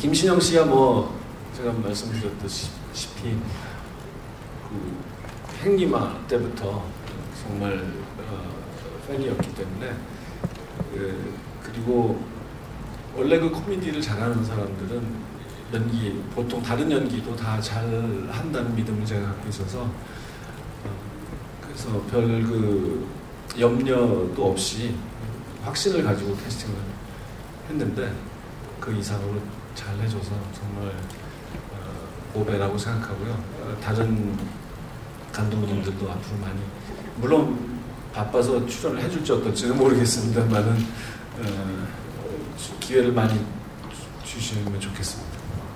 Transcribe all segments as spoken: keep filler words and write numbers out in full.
김신영 씨가 뭐 제가 말씀드렸다시피 그 행리마 때부터 정말 어, 팬이었기 때문에 그, 그리고 원래 그 코미디를 잘하는 사람들은 연기, 보통 다른 연기도 다 잘한다는 믿음을 제가 갖고 있어서 어, 그래서 별 그 염려도 없이 확신을 가지고 캐스팅을 했는데 그 이상으로 잘 해줘서 정말 어, 고배라고 생각하고요. 어, 다른 감독님들도 앞으로 많이, 물론 바빠서 출연을 해줄지 어떨지는 모르겠습니다만은 어, 기회를 많이 주시면 좋겠습니다.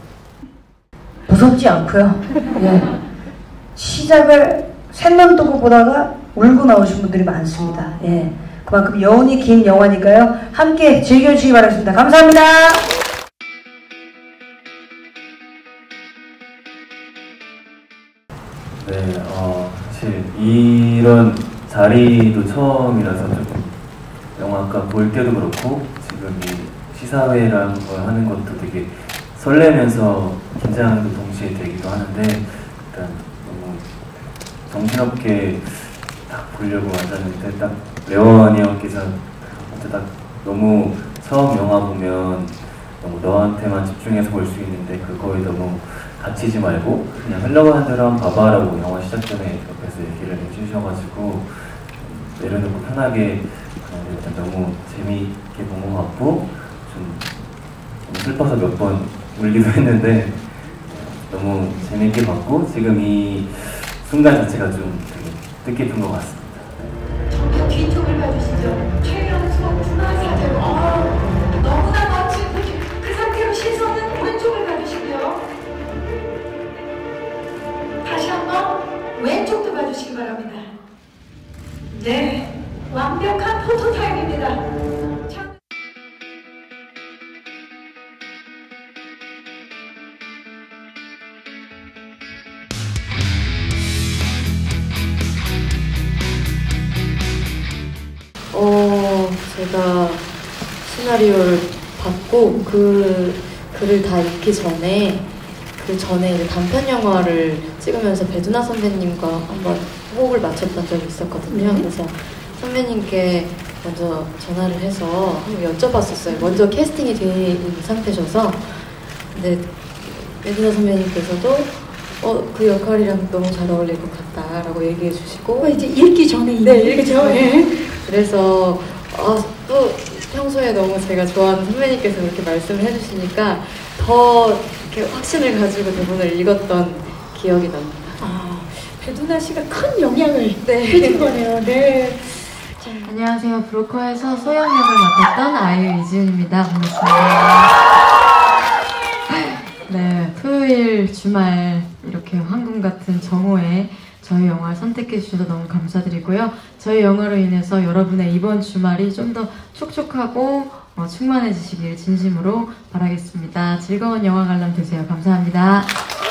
무섭지 않고요. 예. 시작을 셋만 두고 보다가 울고 나오신 분들이 많습니다. 예. 그만큼 여운이 긴 영화니까요. 함께 즐겨주시기 바라겠습니다. 감사합니다. 네, 어, 사실 이런 자리도 처음이라서 좀 영화과 볼 때도 그렇고 지금 이 시사회라는 걸 하는 것도 되게 설레면서 긴장도 동시에 되기도 하는데 일단 너무 정신없게 딱 보려고 앉았는데 딱 레원이 형께서 딱 너무 처음 영화 보면 너무 너한테만 집중해서 볼 수 있는데 그거에 너무 갇히지 말고 그냥 흘러가는 대로 한번 봐봐라고 영화 시작 전에 옆에서 얘기를 해주셔가지고 내려놓고 편하게 일단 너무 재미있게 본 것 같고 좀, 좀 슬퍼서 몇 번 울기도 했는데 너무 재미있게 봤고 지금 이 순간 자체가 좀 되게 뜻깊은 것 같습니다. 저 뒤쪽을 봐주시죠. 최연소 분화 상태로 아, 너무나 멋진 그, 그 상태로 시선은 오른쪽을 봐주시고요. 다시 한번 왼쪽도 봐주시기 바랍니다. 네, 완벽한 포토타임입니다. 어, 제가 시나리오를 받고 그 글을 다 읽기 전에 그 전에 이제 단편 영화를 찍으면서 배두나 선배님과 한번 호흡을 맞췄던 적이 있었거든요. 네. 그래서 선배님께 먼저 전화를 해서 한번 여쭤봤었어요. 먼저 캐스팅이 돼 있는 상태셔서. 근데 배두나 선배님께서도 어, 그 역할이랑 너무 잘 어울릴 것 같다라고 얘기해 주시고. 어, 이제 읽기 전에 네, 읽기 전에. 네. 그래서 어, 또 평소에 너무 제가 좋아하는 선배님께서 그렇게 말씀을 해주시니까 더 이렇게 확신을 가지고 대본을 읽었던 기억이 납니다. 아, 배두나 씨가 큰 영향을 네. 해준 거네요. 네. 자, 안녕하세요. 브로커에서 소영 역을 맡았던 아이유 이지은입니다. 반갑습니다. 네, 토요일 주말 이렇게 황금 같은 정오에 저희 영화를 선택해 주셔서 너무 감사드리고요. 저희 영화로 인해서 여러분의 이번 주말이 좀 더 촉촉하고 어, 충만해지시길 진심으로 바라겠습니다. 즐거운 영화 관람 되세요. 감사합니다.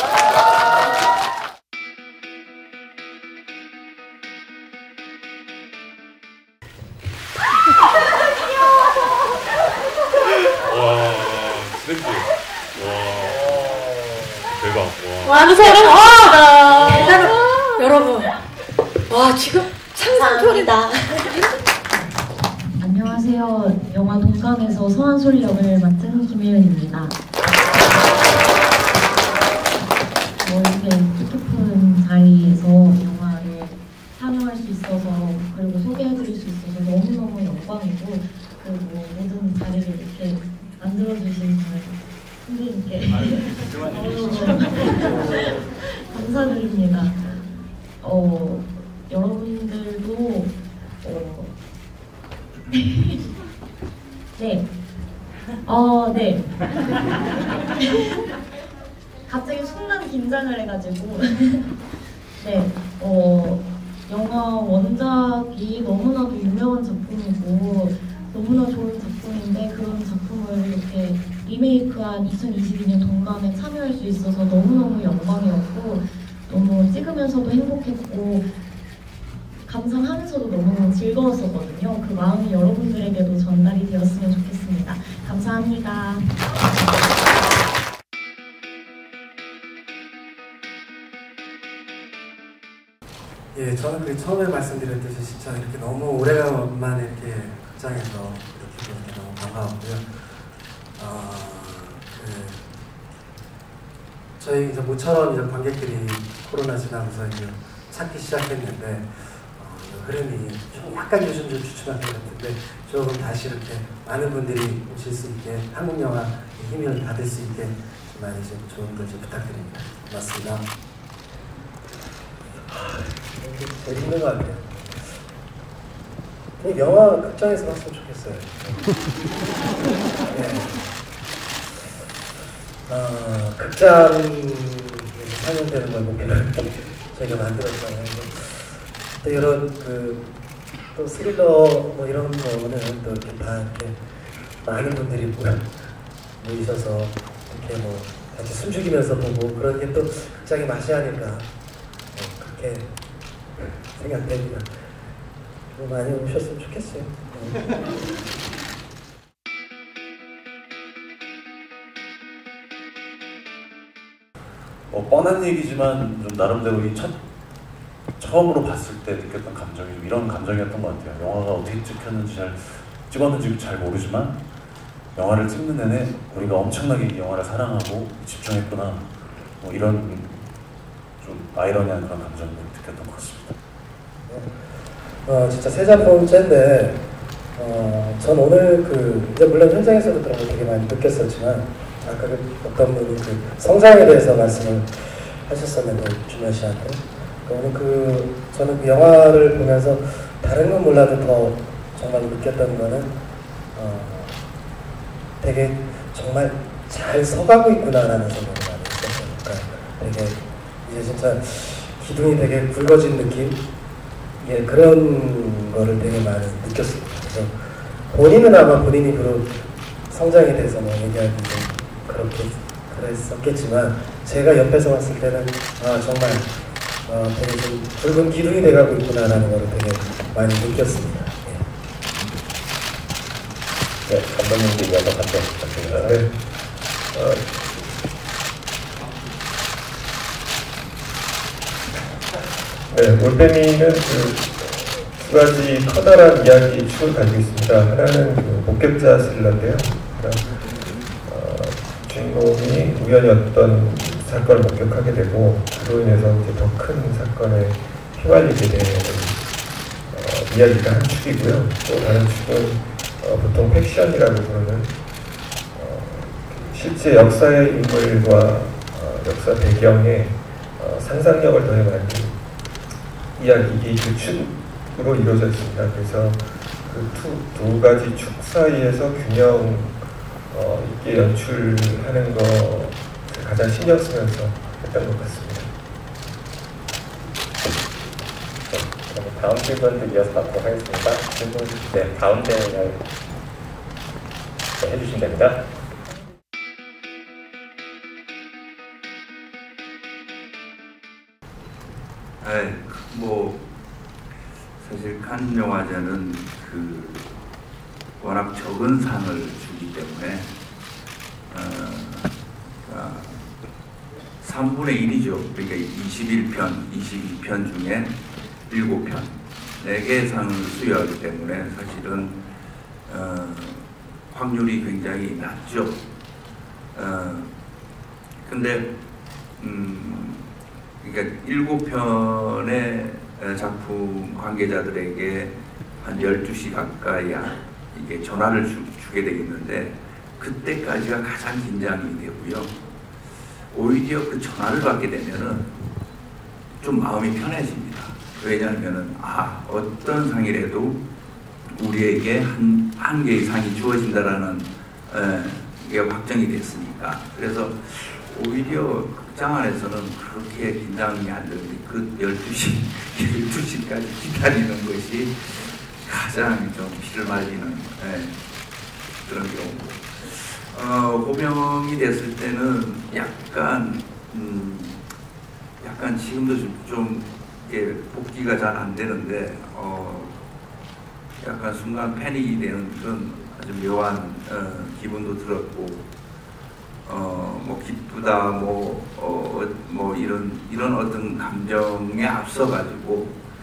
와, 쌤들. 와, 대박. 와. 와, 사람, 와, 대단한 여러분. 와, 지금 상상토리다. 안녕하세요. 영화 동감에서 서한솔 역을 맡은 김혜연입니다. 어, 이렇게 뜻깊은 자리에서 영화를 상영할 수 있어서 그리고 소개해드릴 수 있어서 너무너무 영광이고 그리고 모든 자리를 이렇게 만들어주신 선생님께 감사드립니다. 어, 여러분들도 어, 네. 어, 네. 갑자기 순간 긴장을 해가지고. 네. 어, 영화 원작이 너무나도 유명한 작품이고, 너무나 좋은 작품인데, 그런 작품을 이렇게 리메이크한 이천이십이 년 동감에 참여할 수 있어서 너무너무 영광이었고, 너무 찍으면서도 행복했고, 감상하면서도 너무 즐거웠었거든요. 그 마음이 여러분들에게도 전달이 되었으면 좋겠습니다. 감사합니다. 예, 저는 그 처음에 말씀드렸듯이 진짜 이렇게 너무 오래간만에 이렇게 극장에서 이렇게 보는 게 너무 반가웠고요. 아, 네. 저희 이제 모처럼 이제 관객들이 코로나 지나면서 이제 찾기 시작했는데 어, 흐름이 좀 약간 요즘 좀 주춤한 것 같은데 조금 다시 이렇게 많은 분들이 오실 수 있게 한국 영화의 힘을 받을 수 있게 좀 많이 좀 좋은 걸 좀 부탁드립니다. 고맙습니다. 되게 힘든 것 같아요. 그냥 영화 극장에서 봤으면 좋겠어요. 네. 어, 극장 상영되는 걸 목표로 저희가 만들었잖아요. 또 이런 그, 또 스릴러 뭐 이런 거는 또 이렇게 다 이렇게 많은 분들이 모이셔서 이렇게 뭐 같이 숨죽이면서 보고 그런 게 또 극장의 맛이 아닐까 뭐 그렇게 생각됩니다. 많이 오셨으면 좋겠어요. 네. 뭐 뻔한 얘기지만 좀 나름대로 이 첫 처음으로 봤을 때 느꼈던 감정이 좀 이런 감정이었던 것 같아요. 영화가 어떻게 찍혔는지 잘 찍었는지 잘 모르지만 영화를 찍는 내내 우리가 엄청나게 이 영화를 사랑하고 집중했구나 뭐 이런 좀 아이러니한 그런 감정을 느꼈던 것 같습니다. 어, 진짜 세 작품째인데 어, 전 오늘 그 이제 물론 현장에서도 그런 걸 되게 많이 느꼈었지만 아까 그 어떤 분이 그 성장에 대해서 말씀을 하셨었는데 준현 씨한테 오늘 그 저는 그 영화를 보면서 다른 건 몰라도 더 정말 느꼈던 거는 어, 되게 정말 잘 서가고 있구나라는 생각이 많이 했었어요. 그러니까 되게 이제 진짜 기둥이 되게 굵어진 느낌, 예 그런 거를 되게 많이 느꼈습니다. 그래서 본인은 아마 본인 입으로 성장에 대해서 뭐 얘기하기 좀 그렇게 그랬었겠지만 제가 옆에서 봤을 때는 아 정말 어, 되게 좀 굵은 기둥이 돼가고 있구나라는 걸 되게 많이 느꼈습니다. 예. 네, 감독님도 이어서 감독 부탁드립니다. 네. 어, 네, 올빼미는 그 두 가지 커다란 이야기 축을 가지고 있습니다. 하나는 그 목격자 스릴러인데요. 그러니까, 어, 주인공이 우연히 어떤 사건을 목격하게 되고 그로 인해서 이제 더 큰 사건에 휘말리게 되는 어, 이야기가 한 축이고요. 또 다른 축은 어, 보통 팩션이라고 부르는 어, 실제 역사의 인물과 어, 역사 배경에 어, 상상력을 더해 만든 이야기, 그 축으로 이루어져 있습니다. 그래서 그 두 가지 축 사이에서 균형 어, 있게 연출하는 거 가장 신경 쓰면서 했던 것 같습니다. 네, 다음 질문도 이어서 받도록 하겠습니다. 질문, 네, 가운데 네, 해주시면 됩니다. 네, 뭐 사실 칸 영화제는 그 워낙 적은 상을 주기 때문에 어, 그러니까 삼분의 일이죠. 그러니까 이십일 편, 이십이 편 중에 일곱 편, 네 개의 상을 수여하기 때문에 사실은 어, 확률이 굉장히 낮죠. 어, 근데 음, 그러니까 일곱 편의 작품 관계자들에게 한 열두 시 가까이 이게 전화를 주, 주게 되겠는데 그때까지가 가장 긴장이 되고요. 오히려 그 전화를 받게 되면은 좀 마음이 편해집니다. 왜냐하면은 아 어떤 상이라도 우리에게 한, 한 개의 상이 주어진다라는 에, 이게 확정이 됐으니까. 그래서 오히려 극장 안에서는 그렇게 긴장이 안 되는데 그 열두 시, 열두 시까지 기다리는 것이 가장 좀 피를 말리는 예, 그런 경우고. 어, 고명이 됐을 때는 약간, 음, 약간 지금도 좀, 좀 이게 복귀가 잘 안 되는데, 어, 약간 순간 패닉이 되는 그런 아주 묘한 어, 기분도 들었고, 어, 뭐 기쁘다, 뭐, 어, 뭐 이런 이런 어떤 감정에 앞서가지고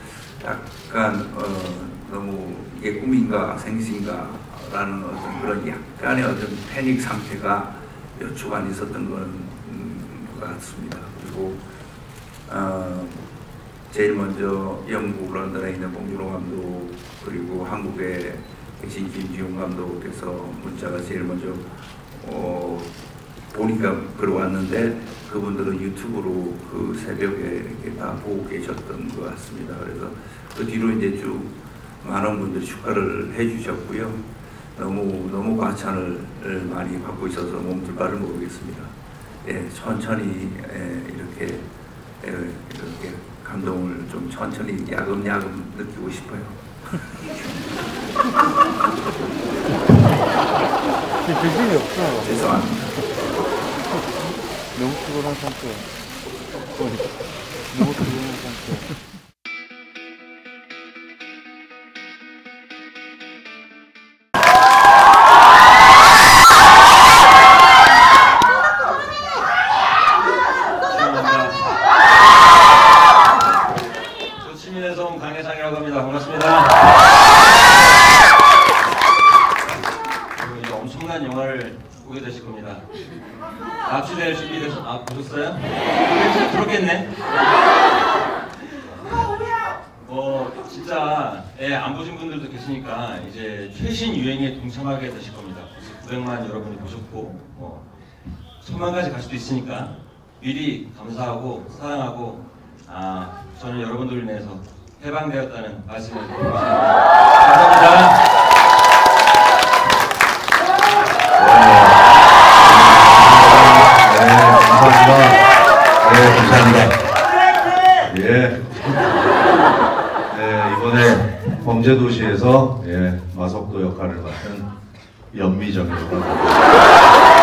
약간 어, 너무 이게 꿈인가 생신가라는 어떤 그런 약간의 어떤 패닉 상태가 몇 주간 있었던 건, 음, 것 같습니다. 그리고 어, 제일 먼저 영국 런던에 있는 봉준호 감독 그리고 한국에 계신 김지용 감독께서 문자가 제일 먼저 어, 보니까 들어왔는데 그분들은 유튜브로 그 새벽에 이렇게 다 보고 계셨던 것 같습니다. 그래서 그 뒤로 이제 쭉 많은 분들이 축하를 해주셨고요. 너무 너무 과찬을 많이 받고 있어서 몸둘바를 모르겠습니다. 예, 천천히 예, 이렇게 예, 이렇게 감동을 좀 천천히 야금야금 느끼고 싶어요. 정신이 없어. 죄송합니다. 너무 피곤한 상태. 너무 피곤한 상태. 조치민에서 온 강혜상이라고 합니다. 반갑습니다. 그리고 엄청난 영화를 보게 되실 겁니다. 납치될 준비돼서 아 보셨어요? 그렇겠네. 뭐 진짜 예, 안 보신 분들도 계시니까 이제 최신 유행에 동참하게 되실 겁니다. 구백만 여러분이 보셨고 뭐 천만까지 갈 수도 있으니까 미리 감사하고 사랑하고 아 저는 여러분들을 인해서 해방되었다는 말씀을 드리겠습니다. 감사합니다. 네, 감사합니다. 예. 네, 이번에 범죄도시에서 예, 마석도 역할을 맡은 연미정이라고 합니다.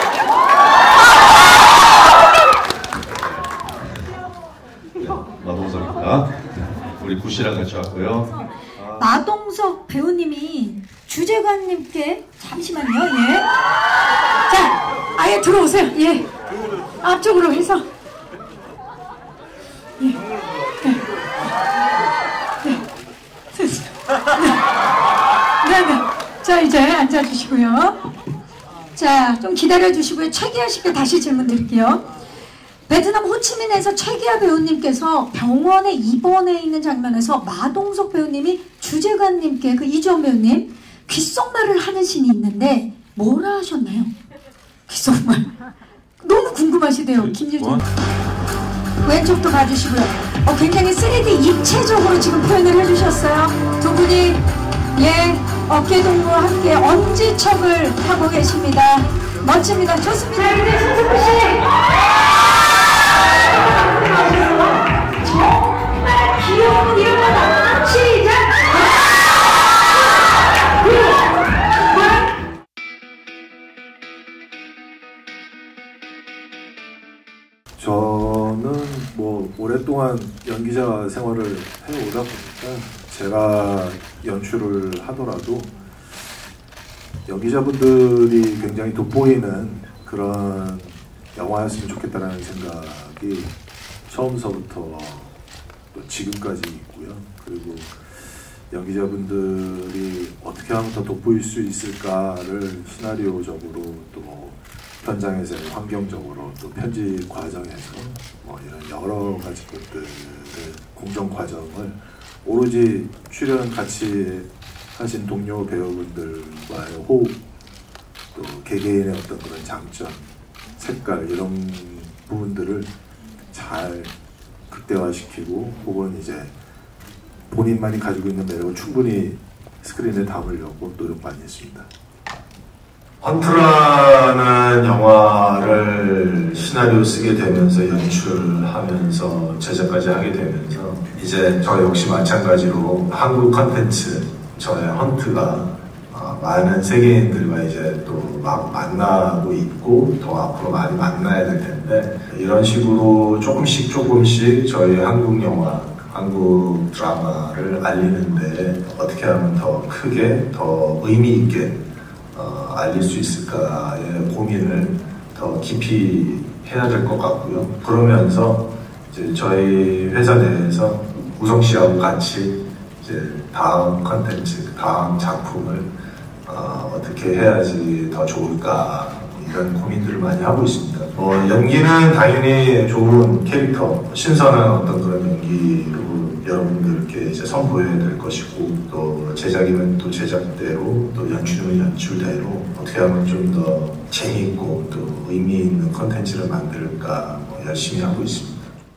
네, 마동석입니다. 우리 구씨랑 같이 왔고요. 아. 마동석 배우님이 주재관님께 잠시만요. 예. 자, 아예 들어오세요. 예. 앞쪽으로 해서. 예. 네. 네. 네, 네. 자, 이제 앉아주시고요. 자, 좀 기다려주시고요. 최기아 씨께 다시 질문 드릴게요. 베트남 호치민에서 최기아 배우님께서 병원에 입원해 있는 장면에서 마동석 배우님이 주재관님께 그 이주원 배우님 귓속말을 하는 신이 있는데 뭐라 하셨나요? 귓속말. 너무 궁금하시대요. 김유진. 왼쪽도 봐주시고요. 어, 굉장히 쓰리디 입체적으로 지금 표현을 해주셨어요. 두 분이 예 어깨동무와 함께 엄지척을 하고 계십니다. 멋집니다. 좋습니다. 이제 손석구 씨. 정말 귀여운 일어나다. 시작. 저는 뭐 오랫동안 연기자 생활을 해오다 보니까 제가 연출을 하더라도 연기자분들이 굉장히 돋보이는 그런 영화였으면 좋겠다는 생각이 처음서부터 또 지금까지 있고요. 그리고 연기자분들이 어떻게 하면 더 돋보일 수 있을까를 시나리오적으로 또 현장에서의 환경적으로 또 편집 과정에서 뭐 이런 여러 가지 것들의 공정 과정을 오로지 출연 같이 하신 동료 배우분들과의 호흡 또 개개인의 어떤 그런 장점, 색깔 이런 부분들을 잘 극대화시키고 혹은 이제 본인만이 가지고 있는 매력을 충분히 스크린에 담으려고 노력 많이 했습니다. 헌트라는 영화를 시나리오 쓰게 되면서 연출하면서 제작까지 하게 되면서 이제 저 역시 마찬가지로 한국 컨텐츠 저의 헌트가 많은 세계인들과 이제 또 막 만나고 있고 더 앞으로 많이 만나야 될 텐데 이런 식으로 조금씩 조금씩 저희 한국 영화, 한국 드라마를 알리는데 어떻게 하면 더 크게, 더 의미 있게 어, 알릴 수 있을까의 고민을 더 깊이 해야 될 것 같고요. 그러면서 이제 저희 회사 내에서 우성 씨하고 같이 이제 다음 컨텐츠, 다음 작품을 어, 어떻게 해야지 더 좋을까 이런 고민들을 많이 하고 있습니다. 어, 연기는 당연히 좋은 캐릭터, 신선한 어떤 그런 연기로 여러분들께 이제 선보여야 될 것이고, 또 제작이면 또 제작대로, 또 연출이면 연출대로 어떻게 하면 좀 더 재미있고 또 의미 있는 컨텐츠를 만들까 뭐 열심히 하고 있습니다.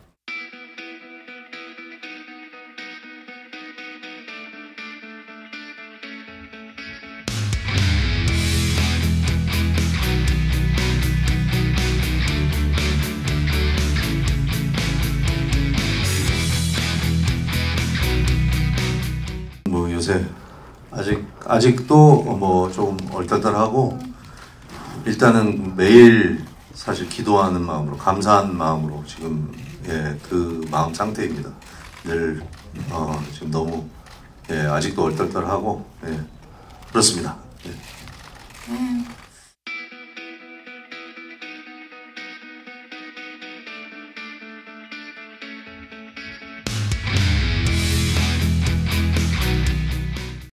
뭐 요새 아직 아직도 뭐 조금 얼떨떨하고, 일단은 매일 사실 기도하는 마음으로, 감사한 마음으로 지금 예, 그 마음 상태입니다. 늘 어, 지금 너무 예, 아직도 얼떨떨하고 예, 그렇습니다.